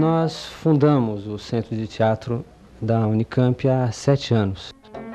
nós fundamos o Centro de Teatro da Unicamp há 7 anos.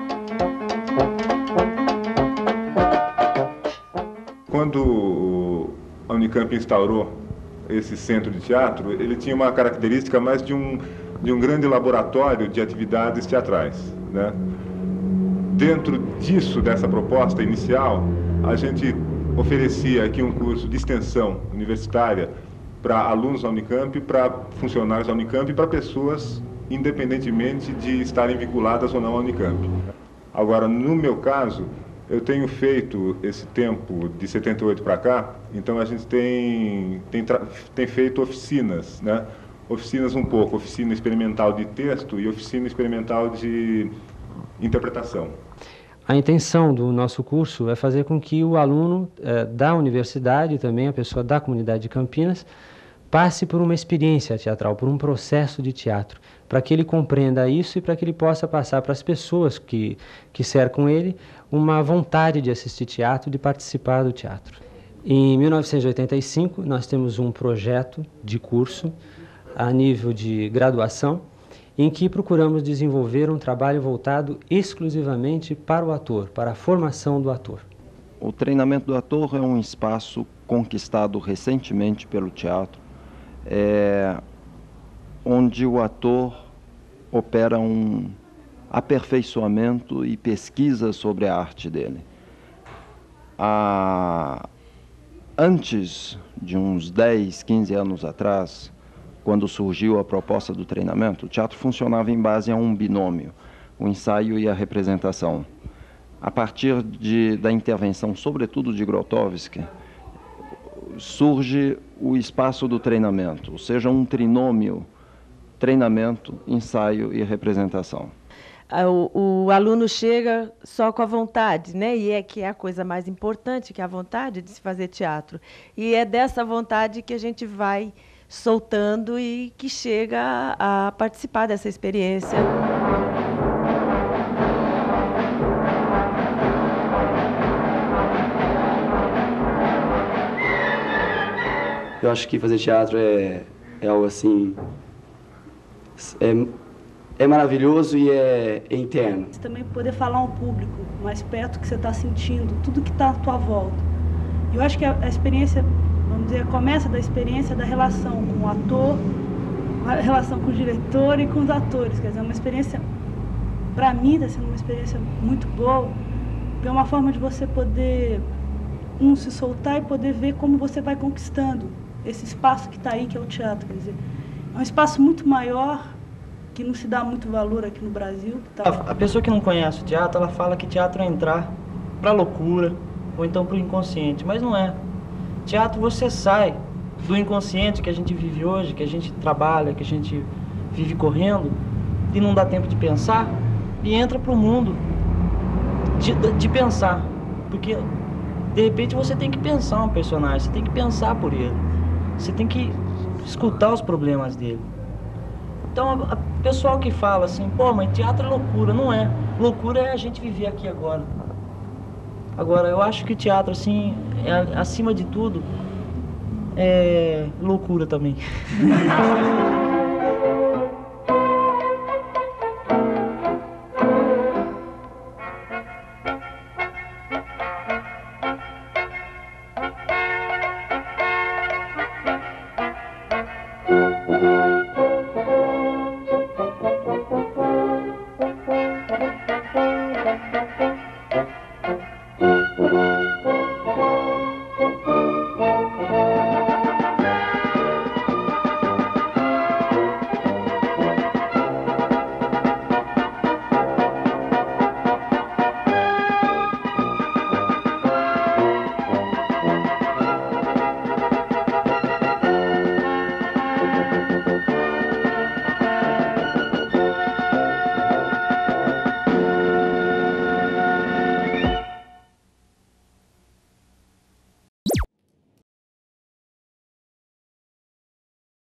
Quando a Unicamp instaurou esse centro de teatro, ele tinha uma característica mais de um grande laboratório de atividades teatrais, né? Dentro disso, dessa proposta inicial, a gente oferecia aqui um curso de extensão universitária para alunos da Unicamp, para funcionários da Unicamp e para pessoas independentemente de estarem vinculadas ou não à Unicamp. Agora, no meu caso, eu tenho feito esse tempo de 78 para cá, então a gente tem feito oficinas, né? Oficinas oficina experimental de texto e oficina experimental de interpretação. A intenção do nosso curso é fazer com que o aluno da universidade, também a pessoa da comunidade de Campinas, passe por uma experiência teatral, por um processo de teatro, para que ele compreenda isso e para que ele possa passar para as pessoas que cercam ele uma vontade de assistir teatro, de participar do teatro. Em 1985, nós temos um projeto de curso a nível de graduação, em que procuramos desenvolver um trabalho voltado exclusivamente para o ator, para a formação do ator. O treinamento do ator é um espaço conquistado recentemente pelo teatro, onde o ator opera um aperfeiçoamento e pesquisa sobre a arte dele. Antes de uns 10, 15 anos atrás, quando surgiu a proposta do treinamento, o teatro funcionava em base a um binômio, o ensaio e a representação. A partir da intervenção, sobretudo de Grotowski, surge o espaço do treinamento, ou seja, um trinômio: treinamento, ensaio e representação. O aluno chega só com a vontade, né? E que é a coisa mais importante, que é a vontade de se fazer teatro. E é dessa vontade que a gente vai soltando e que chega a participar dessa experiência. Eu acho que fazer teatro é algo assim, é maravilhoso e é interno. Você também poder falar ao público mais perto que você está sentindo, tudo que está à tua volta. Eu acho que a experiência, vamos dizer, começa da experiência da relação com o ator, a relação com o diretor e com os atores. Quer dizer, uma experiência, para mim, está sendo uma experiência muito boa, porque é uma forma de você poder se soltar e poder ver como você vai conquistando esse espaço que está aí, que é o teatro. Quer dizer, é um espaço muito maior, que não se dá muito valor aqui no Brasil. A pessoa que não conhece o teatro, ela fala que teatro é entrar para a loucura, ou então para o inconsciente, mas não é. Teatro, você sai do inconsciente que a gente vive hoje, que a gente trabalha, que a gente vive correndo, e não dá tempo de pensar, e entra para o mundo de pensar, porque de repente você tem que pensar um personagem, você tem que pensar por ele, você tem que escutar os problemas dele. Então, o pessoal que fala assim, pô, mas teatro é loucura, não é. Loucura é a gente viver aqui agora. Agora, eu acho que o teatro, assim, acima de tudo, é loucura também.